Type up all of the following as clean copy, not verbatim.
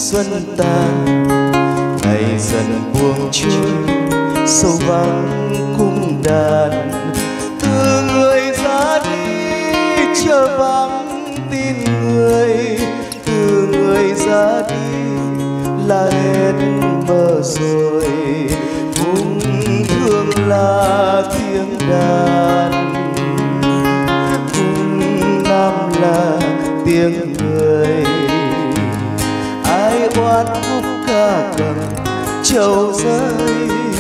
xuân tàn, ngày dần buông trôi sâu vắng cung đàn. Từ người ra đi chờ vắng tin người, từ người ra đi là hết mơ rồi. Cũng thương là tiếng đàn, cũng nam là tiếng người. Ai oán khúc ca cầm trầu rơi,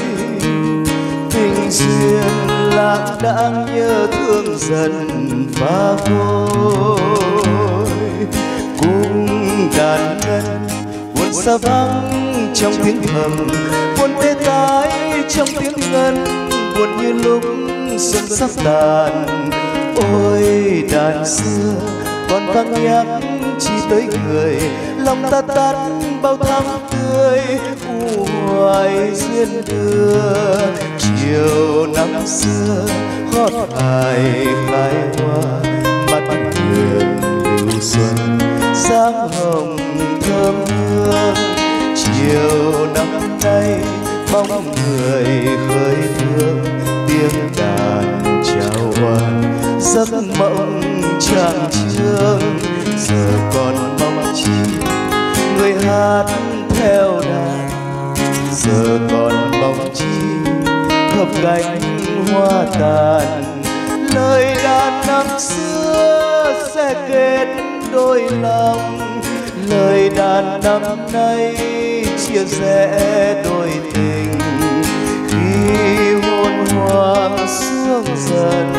tình duyên lãng đãng nhớ thương dần phá vôi. Cung đàn ngân buồn xa vắng trong tiếng thầm, buồn tê tái trong tiếng ngân, buồn như lúc xuân sắp tàn. Ôi đàn xưa còn vang nhắc chỉ tới người, lòng ta tắt bao tháng tươi u hoài duyên đưa. Chiều năm xưa hót hài khai hoa, mắt huyền lưu xuân sáng hồng thơm hương. Chiều năm nay bóng người khơi thương, tiếng đàn chào hoan giấc mộng tràng trương. Giờ còn mong chi người hát theo đàn, giờ còn mong chi hợp cánh hoa tàn. Lời đàn năm xưa sẽ kết đôi lòng, lời đàn năm nay chia rẽ đôi tình. Khi hôn hoang sương dần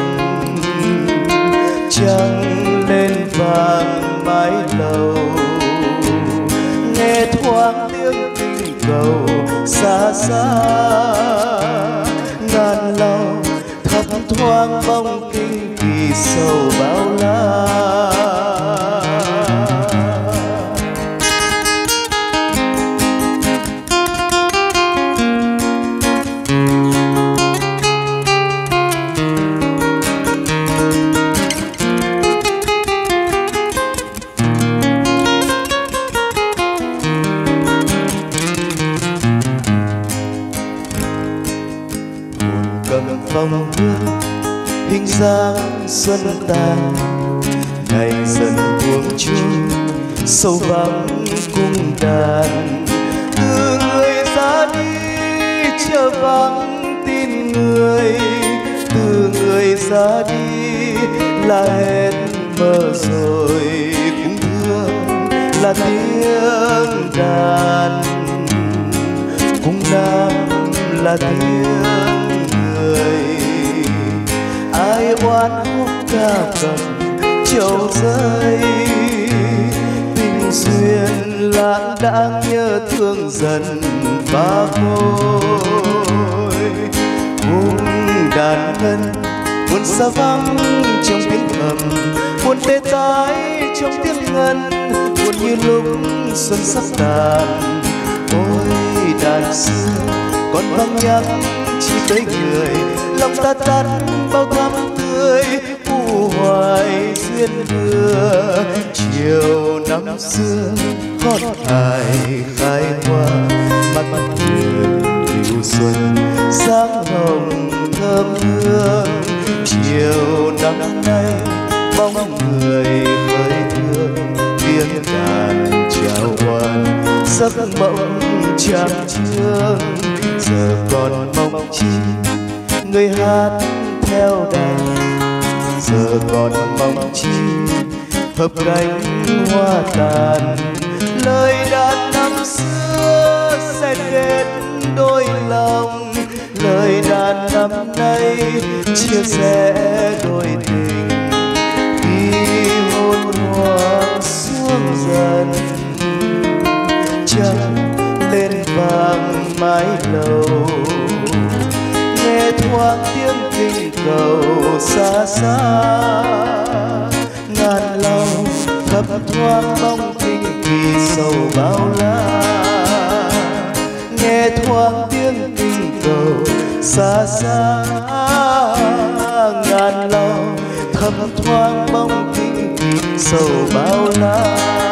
trăng lên vàng mái lầu, nghe thoáng tiếng tình cầu xa xa. Ngàn lòng thấp thoáng bóng kinh kỳ sầu bao la. Vòng hương hình dáng xuân tàn, ngày dần buông trôi sâu vắng cung đàn. Từ người ra đi chờ vắng tin người, từ người ra đi là hết mơ rồi. Cũng thương là tiếng đàn, cũng nam là tiếng người. Ai oán khúc ca cầm trầu rơi, tình duyên lãng đãng nhớ thương dần phá vôi. Cung đàn ngân buồn xa vắng trong tiếng thầm, buồn tê tái trong tiếng ngân, buồn như lúc xuân sắp tàn. Ôi đàn xưa còn vang nhắc chỉ tới người, lòng ta tắt bao thắm tươi u hoài duyên đưa. Chiều năm xưa hót hài khai hoa, mắt huyền lưu xuân sáng hồng thơm hương. Chiều năm nay bóng người khơi thương, tiếng đàn chào hoan giấc mộng tràng trương. Giờ còn mong chi người hát theo đàn, giờ còn mong chi hợp cánh hoa tàn. Lời đàn năm xưa sẽ kết đôi lòng, lời đàn năm nay chia sẻ đôi tình. Khi hôn hoang xuống dần trăng lên vàng mái lầu, nghe thoáng tiếng kinh cầu xa xa. Ngàn lòng thấp thoáng bóng kinh kỳ sầu bao la, nghe thoáng tiếng kinh cầu xa xa. Ngàn lòng thấp thoáng bóng kinh kỳ sầu bao la.